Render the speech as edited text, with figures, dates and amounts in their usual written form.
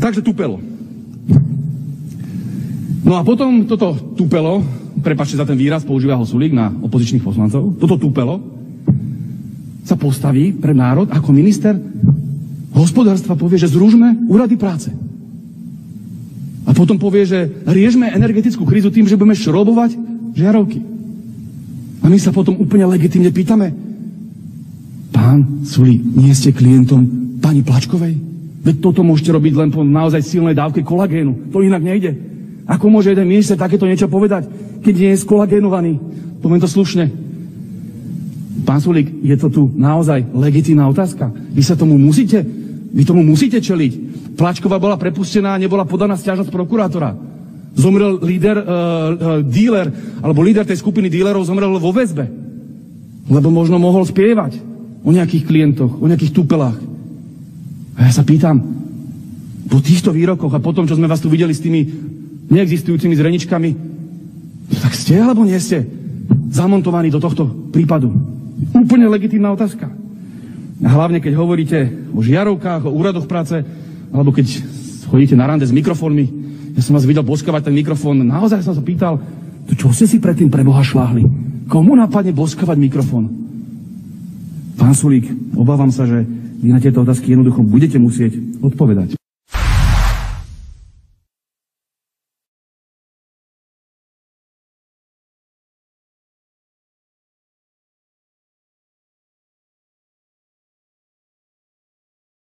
Takže tupelo. No a potom toto tupelo, prepáčte za ten výraz, používa ho Sulík na opozičných poslancov, toto tupelo sa postaví pre národ ako minister hospodárstva, povie, že zružme úrady práce. A potom povie, že riešme energetickú krízu tým, že budeme šrobovať žiarovky. A my sa potom úplne legitímne pýtame, pán Sulík, nie ste klientom pani Plačkovej? Veď toto môžete robiť len po naozaj silnej dávke kolagénu. To inak nejde. Ako môže jeden minister takéto niečo povedať, keď nie je skolagénovaný? Poviem to slušne. Pán Sulík, je to tu naozaj legitímna otázka. Vy tomu musíte čeliť. Plačková bola prepustená a nebola podaná sťažnosť prokurátora. Zomrel líder tej skupiny dílerov zomrel vo väzbe. Lebo možno mohol spievať o nejakých klientoch, o nejakých tupelách. A ja sa pýtam, po týchto výrokoch a potom, čo sme vás tu videli s tými neexistujúcimi zreničkami, tak ste alebo nie ste zamontovaní do tohto prípadu? Úplne legitímna otázka. A hlavne, keď hovoríte o žiarovkách, o úradoch práce, alebo keď chodíte na rande s mikrofónmi, ja som vás videl boskavať ten mikrofón, naozaj som sa pýtal, čo ste si predtým pre Boha šláhli? Komu napadne boskavať mikrofón? Pán Sulík, obávam sa, že vy na tieto otázky jednoducho budete musieť odpovedať.